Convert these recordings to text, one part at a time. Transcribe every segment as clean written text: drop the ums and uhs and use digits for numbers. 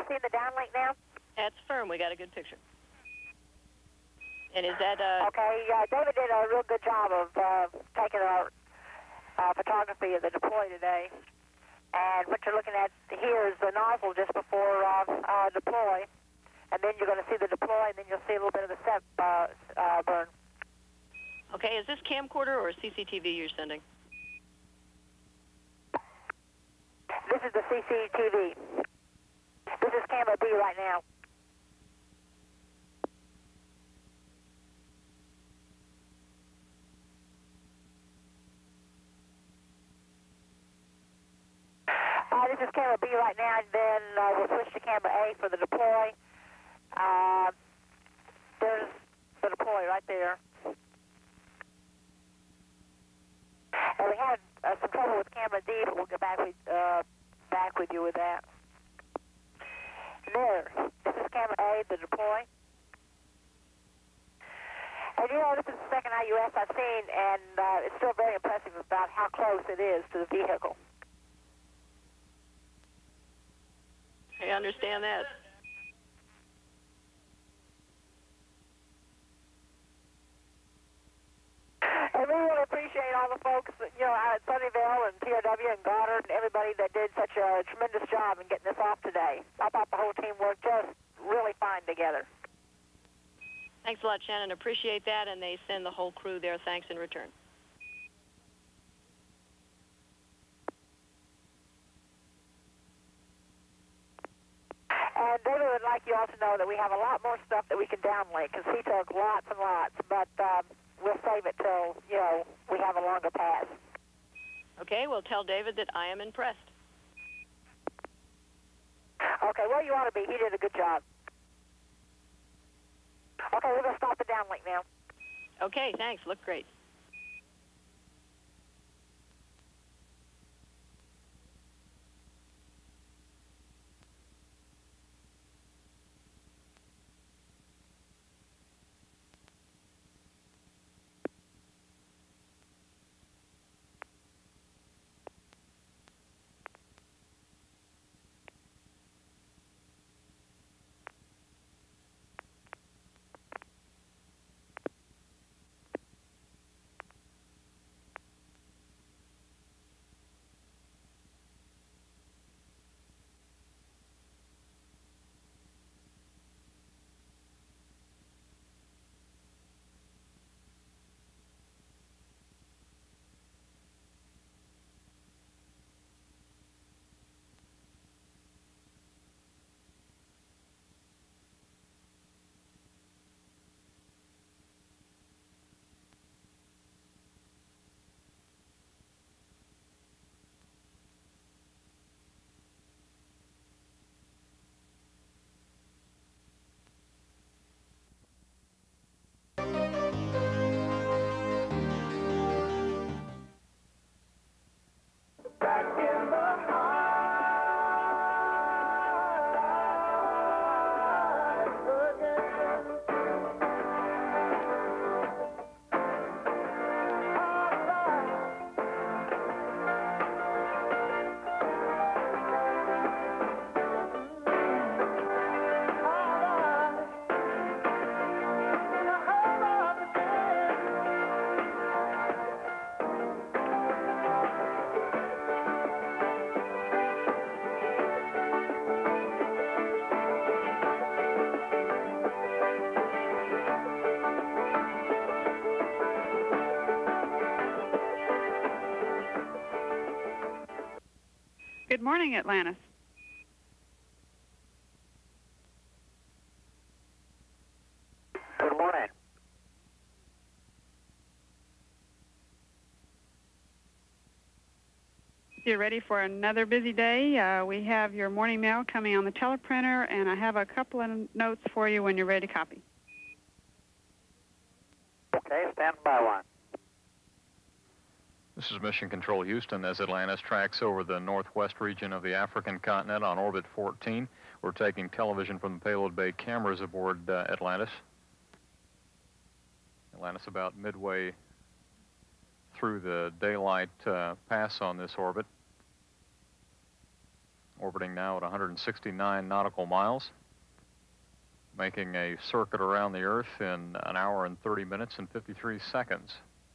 seeing the downlink now? That's firm. We got a good picture. And is that... Okay, David did a real good job of taking our photography of the deploy today. And what you're looking at here is the nozzle just before deploy. And then you're going to see the deploy, and then you'll see a little bit of the set burn. Okay, is this camcorder or CCTV you're sending? This is the CCTV. This is camera B right now. This is camera B right now, and then we'll switch to camera A for the deploy. There's the deploy right there. And we had some trouble with camera D, but we'll get back with you with that. There. This is camera A, the deploy. And you know, this is the second IUS I've seen, and it's still very impressive about how close it is to the vehicle. I understand that. And we really appreciate all the folks, you know, out at Sunnyvale and TRW and Goddard and everybody that did such a tremendous job in getting this off today. I thought the whole team worked just really fine together. Thanks a lot, Shannon. Appreciate that, and they send the whole crew their thanks in return. And David would like you all to know that we have a lot more stuff that we can downlink, because he took lots and lots, but we'll save it till, you know, we have a longer pass. Okay, well, tell David that I am impressed. Okay, well, you ought to be. He did a good job. Okay, we're going to stop the downlink now. Okay, thanks. Look great. Good morning, Atlantis. Good morning. You're ready for another busy day. We have your morning mail coming on the teleprinter, and I have a couple of notes for you when you're ready to copy. Okay, stand by one. This is Mission Control Houston as Atlantis tracks over the northwest region of the African continent on orbit 14. We're taking television from the payload bay cameras aboard Atlantis. Atlantis about midway through the daylight pass on this orbit. orbiting now at 169 nautical miles, making a circuit around the Earth in 1 hour and 30 minutes and 53 seconds.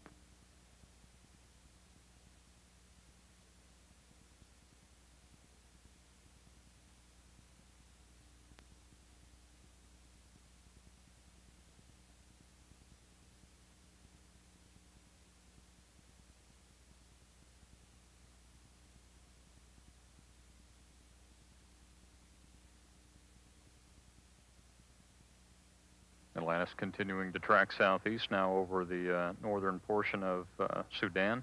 Atlantis continuing to track southeast now over the northern portion of Sudan.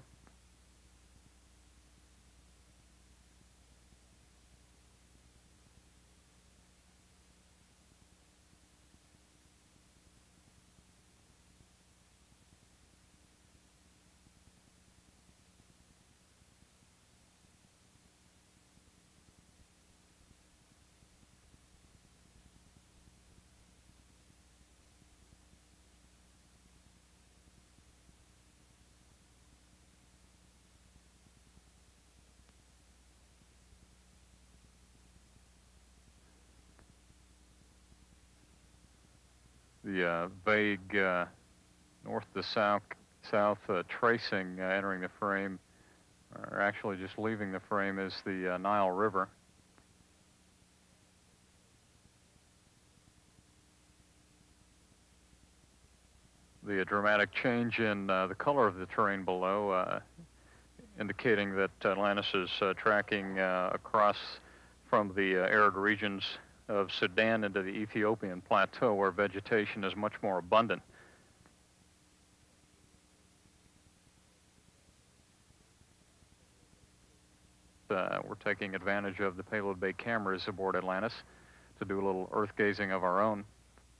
The vague north to south tracing entering the frame, or actually just leaving the frame, is the Nile River. The dramatic change in the color of the terrain below, indicating that Atlantis is tracking across from the arid regions of Sudan into the Ethiopian plateau, where vegetation is much more abundant. We're taking advantage of the payload bay cameras aboard Atlantis to do a little earth gazing of our own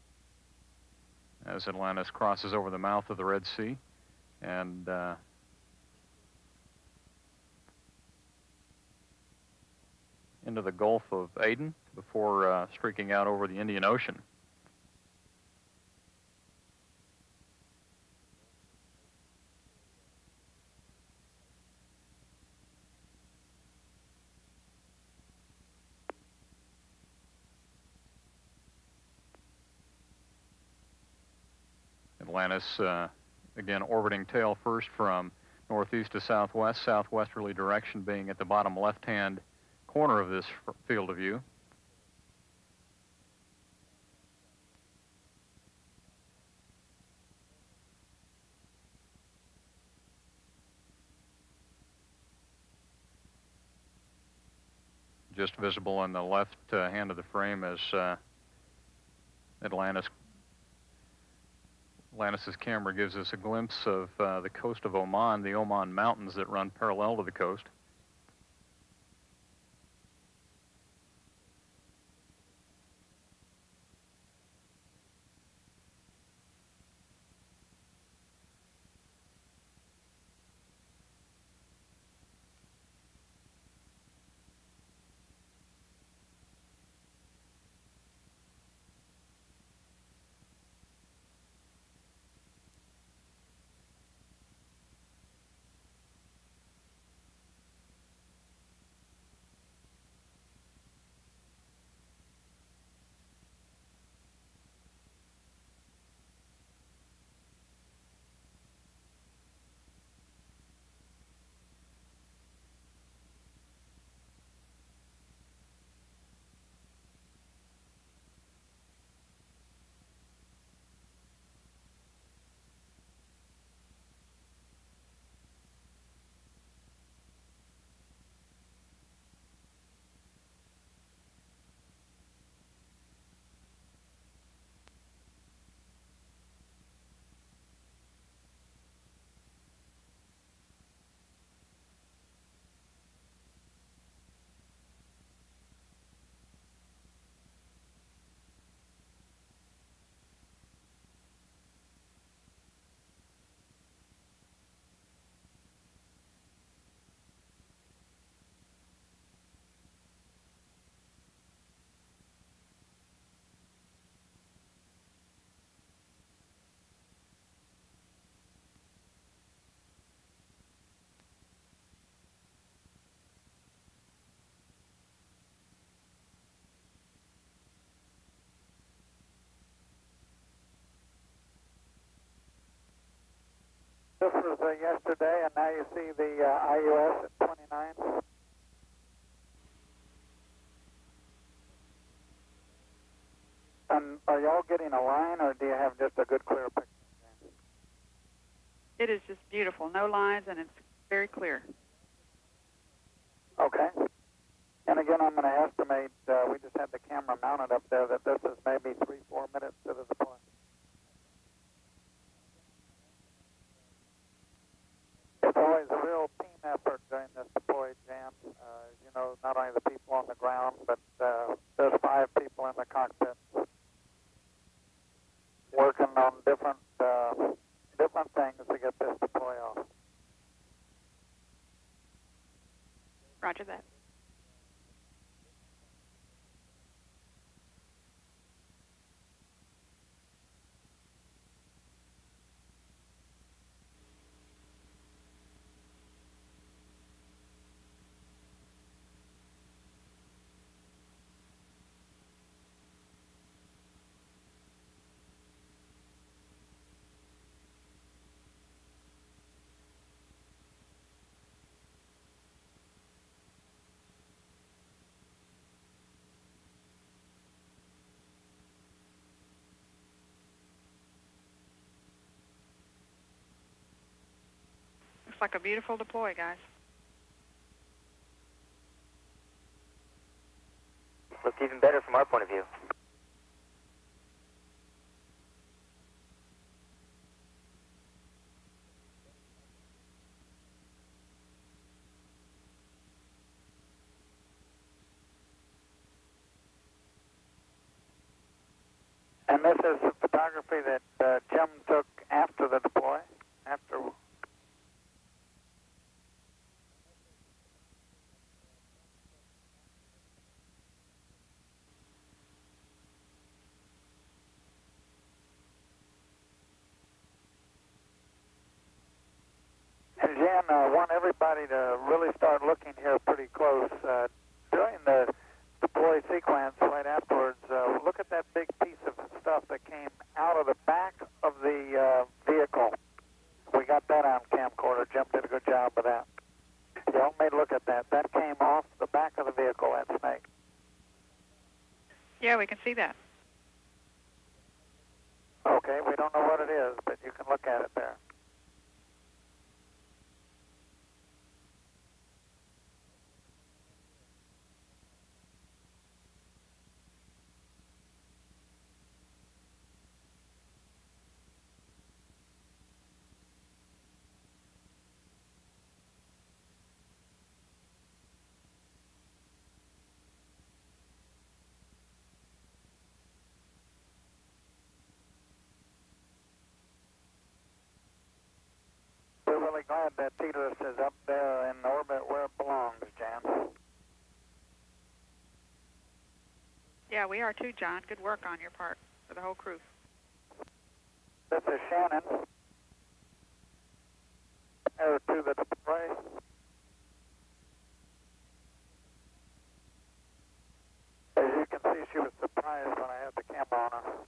as Atlantis crosses over the mouth of the Red Sea and into the Gulf of Aden before streaking out over the Indian Ocean. Atlantis, again, orbiting tail first from northeast to southwest, southwesterly direction being at the bottom left-hand corner of this field of view. Just visible on the left hand of the frame as Atlantis's camera gives us a glimpse of the coast of Oman, the Oman Mountains that run parallel to the coast. this was yesterday, and now you see the IUS at 29. And are y'all getting a line, or do you have just a good clear picture? It is just beautiful. No lines, and it's very clear. Okay. And again, I'm going to estimate, we just had the camera mounted up there, that this is maybe 3-4 minutes to the deploy. It's always a real team effort during this deploy, Jan. You know, not only the people on the ground, but there's 5 people in the cockpit working on different things to get this deploy off. Roger that. Looks like a beautiful deploy, guys. Looks even better from our point of view. And this is the photography that Jim took after the deploy, after... And Jan, I want everybody to really start looking here pretty close. During the deploy sequence right afterwards, look at that big piece of stuff that came out of the back of the vehicle. We got that on camcorder. Jim did a good job of that. Y'all may look at that. That came off the back of the vehicle, that snake. Yeah, we can see that. Okay, we don't know what it is, but you can look at it there. We're really glad that Telos is up there in orbit where it belongs, Jan. Yeah, we are too, John. Good work on your part for the whole crew. This is Shannon. Air to the deploy. As you can see, she was surprised when I had the camera on her.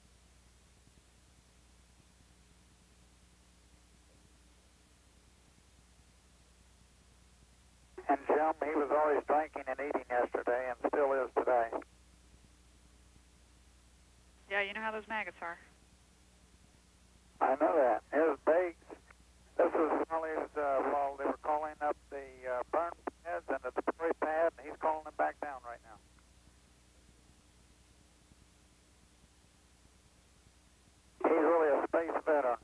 And Jim, he was always drinking and eating yesterday and still is today. Yeah, you know how those maggots are. I know that. His bakes, this was while they were calling up the burn pads and the deploy pad, and he's calling them back down right now. He's really a space veteran.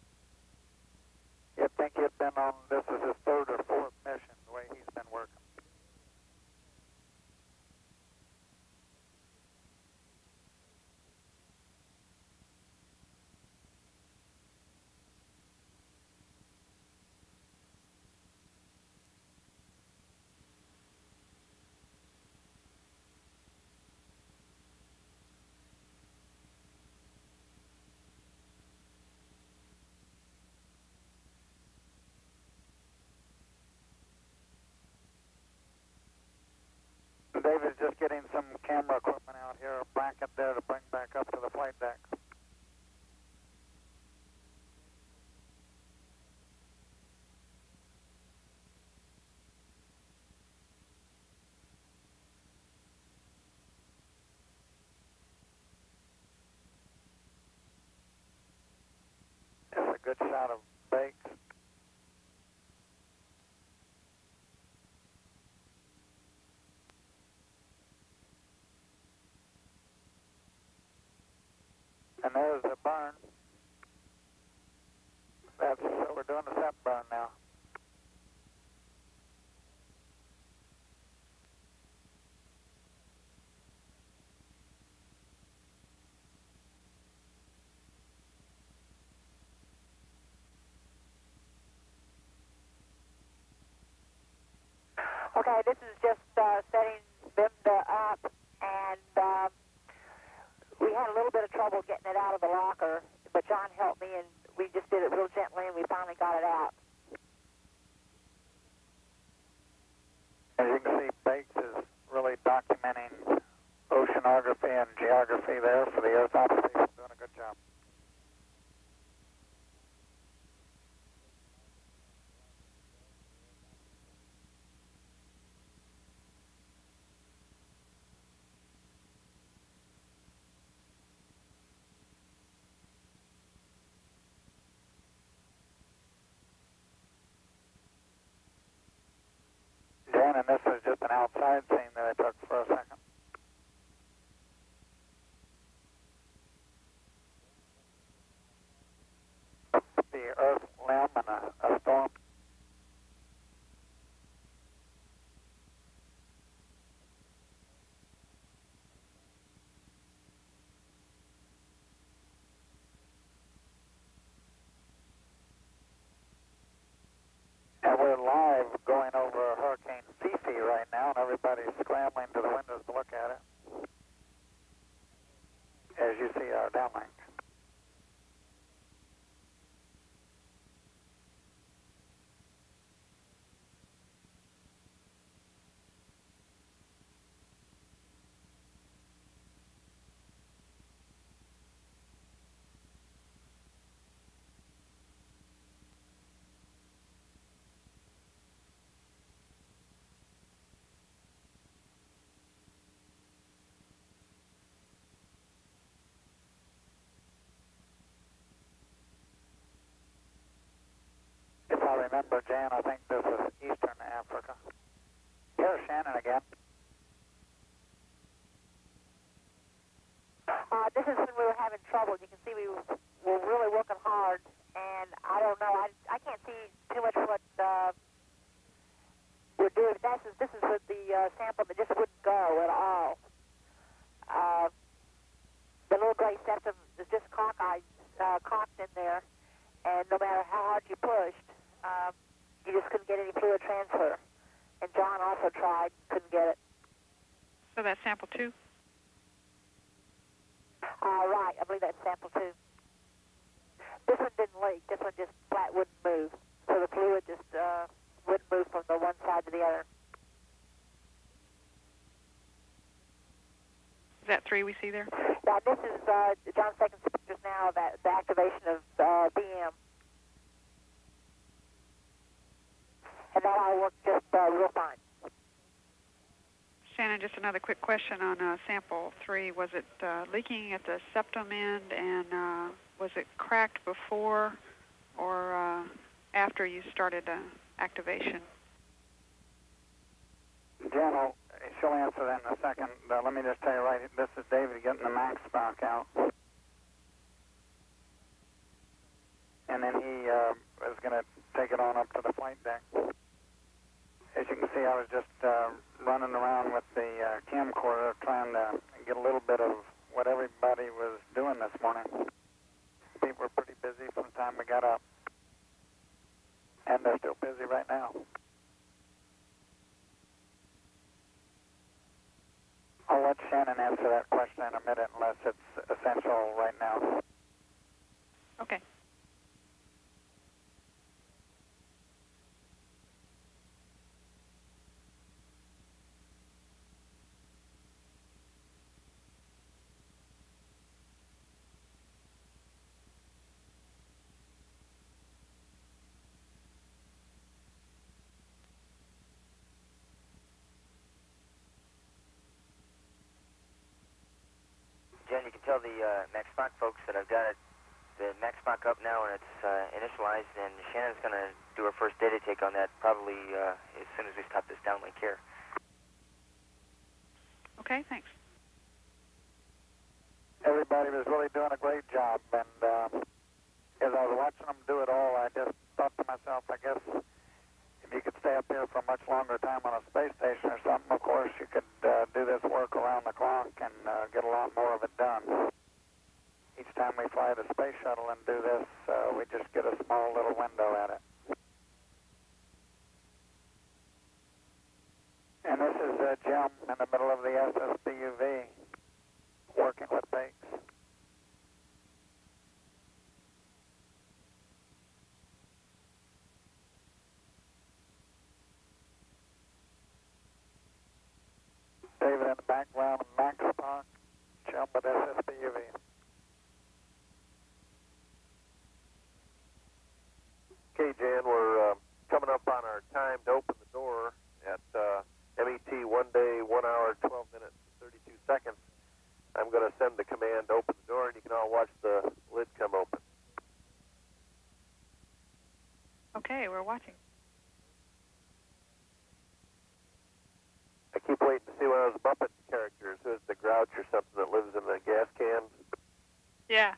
You'd think he'd been on, this is his 3rd or 4th mission, the way he's been working. David's just getting some camera equipment out here, a bracket there to bring back up to the flight deck. good shot of bakes. And there's the burn. So we're doing the sep burn now. Okay, this is just setting Bimda up, and we had a little bit of trouble getting it out of the locker, but John helped me, and we just did it real gently, and we finally got it out. As you can see, Bakes is really documenting oceanography and geography there for the Earth observation. Doing a good job. Jan, and this is just an outside scene that I took for a second. The Earth limb and a storm. And we're live going over Hurricane Fifi right now, and everybody's scrambling to the windows to look at it. As you see our downlink. If I remember, Jan, I think this is Eastern Africa. Here's Shannon again. This is when we were having trouble. You can see we were really working hard, and I don't know. I can't see too much what we're doing. This is with the sample that just wouldn't go at all. The little gray septum is just cocked in there, and no matter how hard you pushed, you just couldn't get any fluid transfer. And John also tried, couldn't get it. So that's sample 2? Right, I believe that's sample 2. This one didn't leak. This one just flat wouldn't move. So the fluid just wouldn't move from the one side to the other. Is that 3 we see there? Now, this is John's taking some pictures now of the activation of BM. And that all worked just real fine. Shannon, just another quick question on sample 3. Was it leaking at the septum end, and was it cracked before or after you started activation? Jan, she'll answer that in a second. Let me just tell you right, this is David getting the max spark out. And then he is going to take it on up to the flight deck. As you can see, I was just running around with the camcorder trying to get a little bit of what everybody was doing this morning. People were pretty busy from the time we got up. And they're still busy right now. I'll let Shannon answer that question in a minute unless it's essential right now. Okay. Jen, you can tell the Max Spark folks that I've got it the Max Mach up now, and it's initialized, and Shannon's going to do her first data take on that probably as soon as we stop this downlink here. Okay, thanks. Everybody was really doing a great job, and as I was watching them do it all, I just thought to myself, I guess if you could stay up here for a much longer time on a space station or something, of course, you could do this work around the clock and get a lot more of it done. Each time we fly the space shuttle and do this, we just get a small little window at it. And this is Jim in the middle of the SSBUV, working with Bakes. David in the background, Max Mach, Jim with SSBUV. Okay, Jan, we're coming up on our time to open the door at MET 1 day, 1 hour, 12 minutes, 32 seconds. I'm going to send the command to open the door, and you can all watch the lid come open. Okay, we're watching. I keep waiting to see one of those Muppet characters. Who's the Grouch or something that lives in the gas cans? Yeah.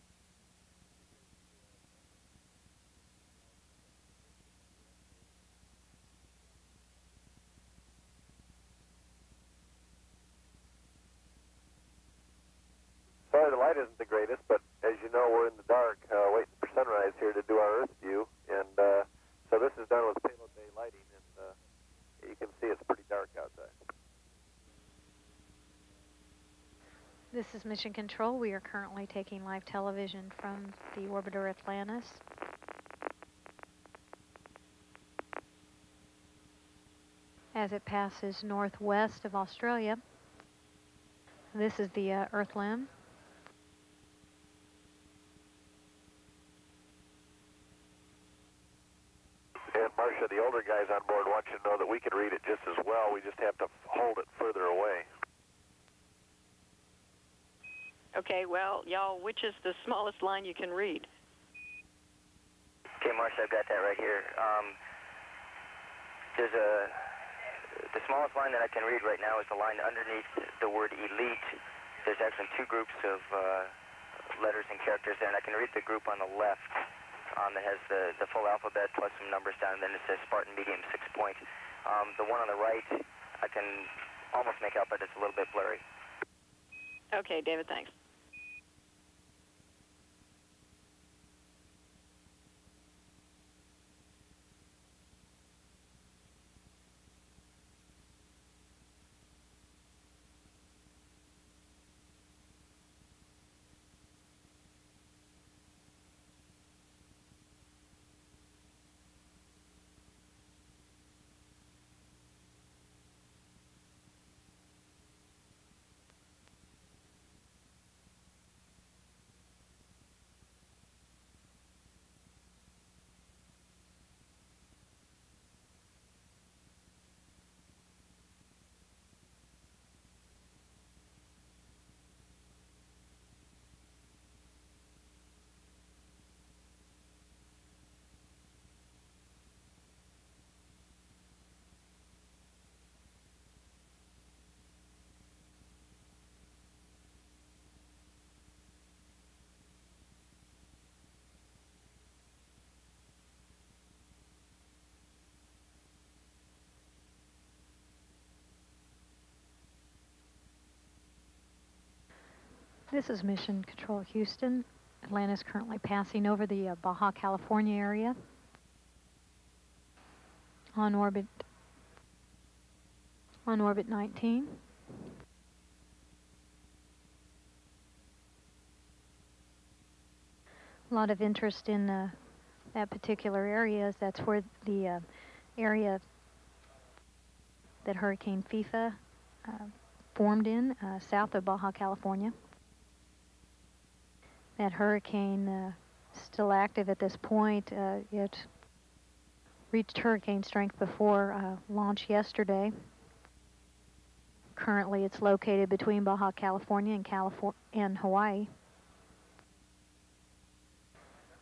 Sorry, the light isn't the greatest, but as you know, we're in the dark, waiting for sunrise here to do our Earth view, and so this is done with payload bay lighting, and you can see it's pretty dark outside. This is Mission Control. We are currently taking live television from the orbiter Atlantis. As it passes northwest of Australia. This is the Earth limb. And Marcia, the older guys on board want you to know that we can read it just as well. We just have to hold it further away. Okay, well, y'all, which is the smallest line you can read? Okay, Marcia, I've got that right here. The smallest line that I can read right now is the line underneath the word elite. There's actually two groups of letters and characters there, and I can read the group on the left that has the full alphabet plus some numbers down, and then it says Spartan Medium 6 point. The one on the right, I can almost make out, but it's a little bit blurry. Okay, David, thanks. This is Mission Control Houston. Atlantis currently passing over the Baja California area. On orbit 19. A lot of interest in that particular area, as that's where the area that Hurricane Fifa formed in, south of Baja California. That hurricane still active at this point. It reached hurricane strength before launch yesterday. Currently, it's located between Baja California and Hawaii.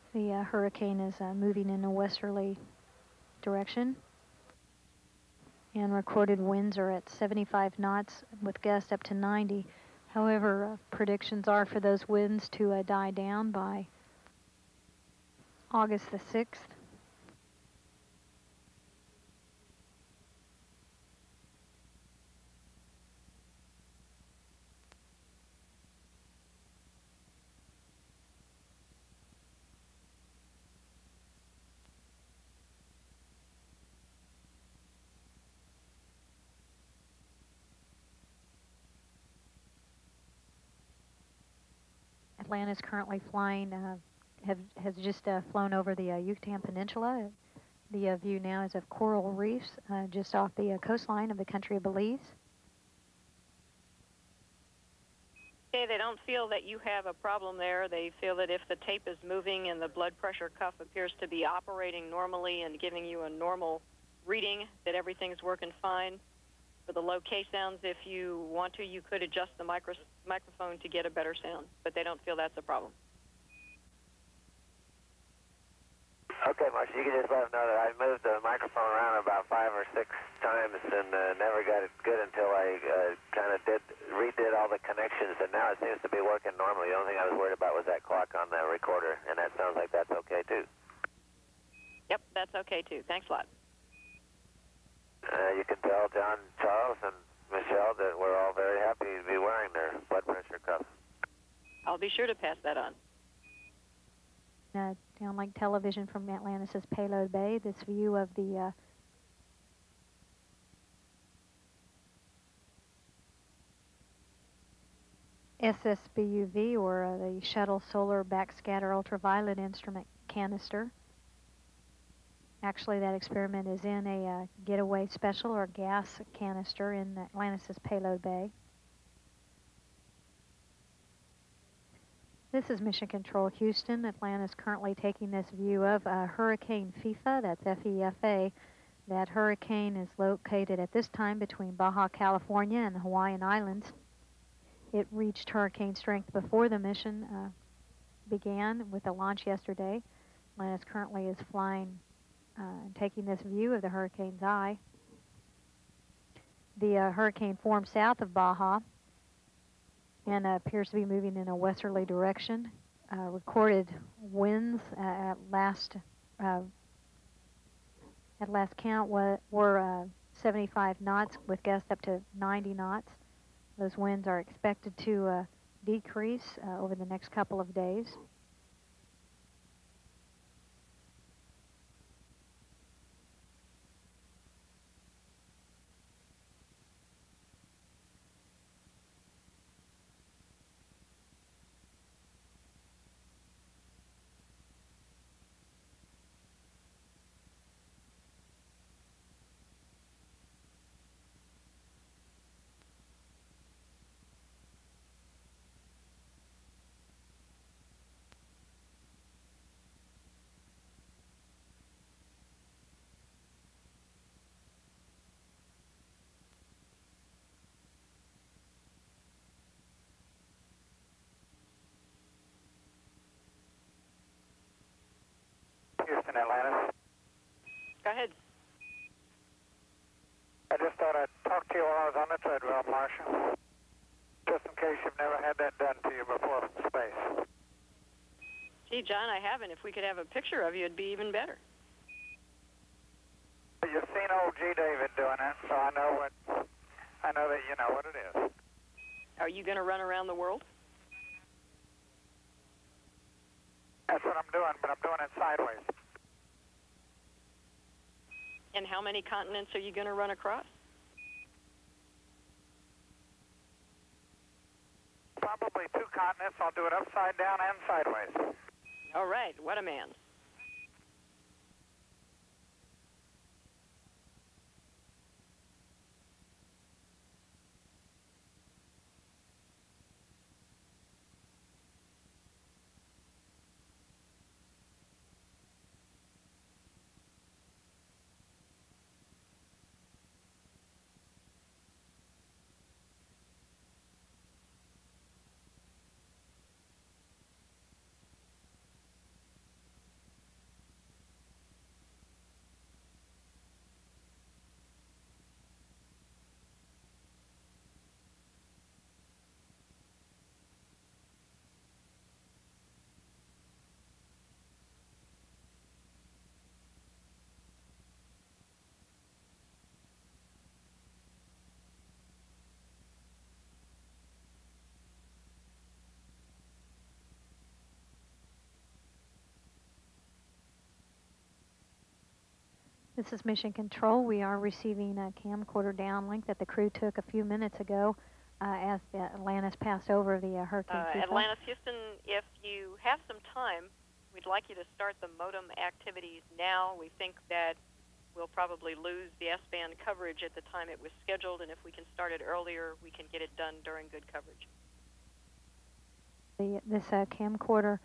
The hurricane is moving in a westerly direction, and recorded winds are at 75 knots with gusts up to 90. However, predictions are for those winds to die down by August the 6th. Atlanta's currently flying, has just flown over the Yucatan Peninsula. The view now is of coral reefs just off the coastline of the country of Belize. Okay, they don't feel that you have a problem there. They feel that if the tape is moving and the blood pressure cuff appears to be operating normally and giving you a normal reading, that everything's working fine. For the low K sounds, if you want to, you could adjust the microphone to get a better sound, but they don't feel that's a problem. Okay, Marcia, you can just let them know that I moved the microphone around about 5 or 6 times and never got it good until I kind of redid all the connections, and now it seems to be working normally. The only thing I was worried about was that clock on the recorder, and that sounds like that's okay, too. Yep, that's okay, too. Thanks a lot. You can tell John, Charles, and Michelle that we're all very happy to be wearing their blood pressure cuffs. I'll be sure to pass that on. Downlink television from Atlantis' Payload Bay. This view of the SSBUV, or the Shuttle Solar Backscatter Ultraviolet Instrument Canister. Actually, that experiment is in a getaway special or gas canister in Atlantis' Payload Bay. This is Mission Control Houston. Atlantis currently taking this view of Hurricane FIFA, that's F-E-F-A. That hurricane is located at this time between Baja California and the Hawaiian Islands. It reached hurricane strength before the mission began with the launch yesterday. Atlantis currently is flying and taking this view of the hurricane's eye. The hurricane formed south of Baja and appears to be moving in a westerly direction. Recorded winds at last count were 75 knots with gusts up to 90 knots. Those winds are expected to decrease over the next couple of days. Houston, Atlantis. Go ahead. I just thought I'd talk to you while I was on the treadmill, Marcia. Just in case you've never had that done to you before from space. Gee, John, I haven't. If we could have a picture of you, it'd be even better. You've seen old G. David doing it, so I know that you know what it is. Are you going to run around the world? That's what I'm doing, but I'm doing it sideways. And how many continents are you going to run across? Probably 2 continents. I'll do it upside down and sideways. All right, what a man. This is Mission Control. We are receiving a camcorder downlink that the crew took a few minutes ago as the Atlantis passed over the Hurricane Fifa. Atlantis, Houston, if you have some time, we'd like you to start the modem activities now. We think that we'll probably lose the S-band coverage at the time it was scheduled, and if we can start it earlier, we can get it done during good coverage. This camcorder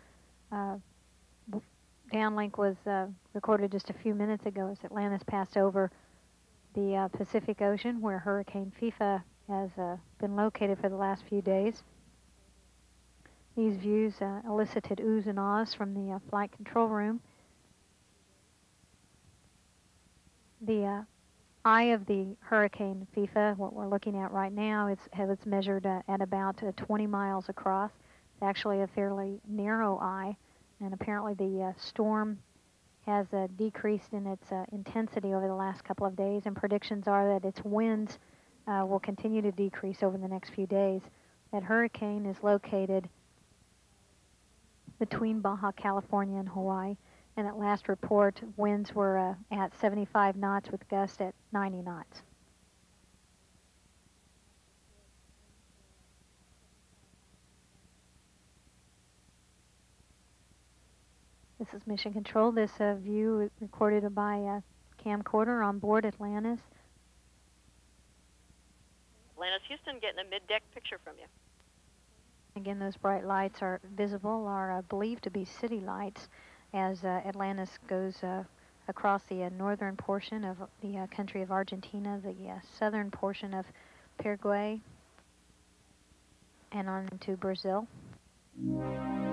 downlink was recorded just a few minutes ago as Atlantis passed over the Pacific Ocean, where Hurricane Fifa has been located for the last few days. These views elicited oohs and ahs from the flight control room. The eye of the Hurricane Fifa, what we're looking at right now, it's measured at about 20 miles across. It's actually a fairly narrow eye, and apparently the storm has decreased in its intensity over the last couple of days, and predictions are that its winds will continue to decrease over the next few days. That hurricane is located between Baja California and Hawaii, and at last report, winds were at 75 knots with gusts at 90 knots. This is Mission Control. This view recorded by a camcorder on board Atlantis. Atlantis, Houston, getting a mid-deck picture from you. Again, those bright lights are visible, are believed to be city lights as Atlantis goes across the northern portion of the country of Argentina, the southern portion of Paraguay, and on into Brazil.